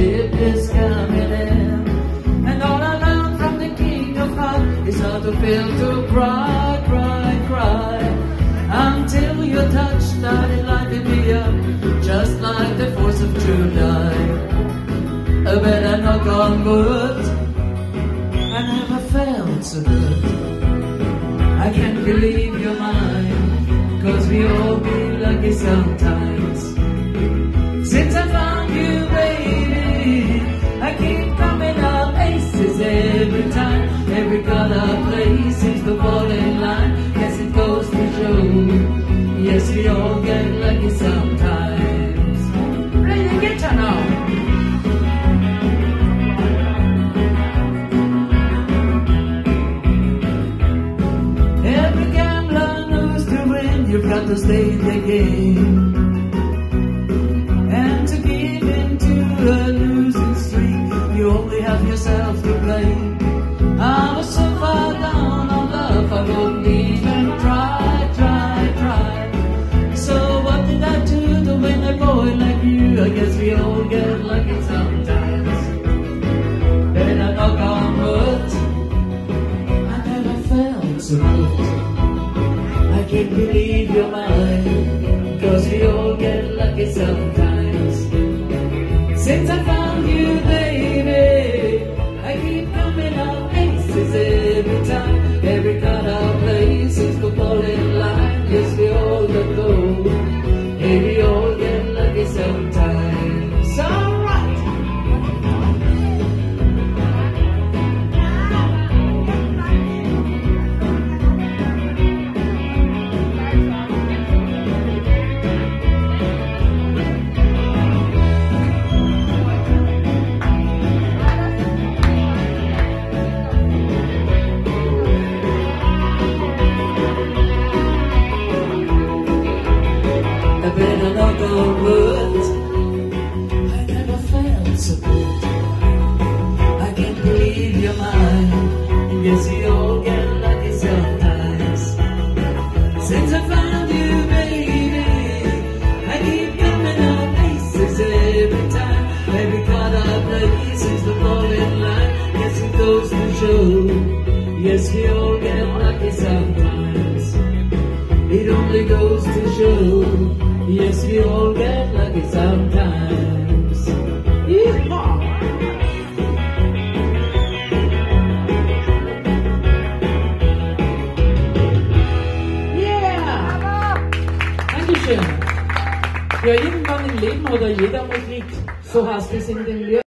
ship is coming in. And all I learned from the King of Hearts is how to feel to cry, cry, cry. Until you touch that it lighted me up, just like the 4th of July. I better knock on wood, I never felt so good. I can't believe you're mine, 'cause we all be lucky sometimes. Since I found you, baby, I keep coming up aces every time. Every card I play seems to fall in line. Guess it goes to show, yes, we all get lucky sometimes. Play the guitar now. Every gambler knows to win, you've got to stay in the game. And to give in to a losing streak, you only have yourself to blame. I was so far down on love, I wouldn't even try. So what did I do to win a boy like you? I guess we all get lucky sometimes. Then I knock on wood, I never felt so good. I can't believe you're mine, 'cause we all get lucky sometimes. Since I found you, baby, I keep coming up aces every time. Every card I play seems to fall in line. Yes, we all got gold, hey, we all get lucky sometimes. Alright! I better knock on wood, I never felt so good. I can't believe you're mine, and guess we all get lucky sometimes. Since I found you, baby, I keep coming up aces every time. Every card I play seems to fall in line. Guess it goes to show, yes, we all get lucky sometimes. It only goes to show, yes, we all get lucky sometimes. Yeehaw! Yeah! Dankeschön. Ja, irgendwann im Leben hat ja jeder mal Glück. So heißt es in dem Lied.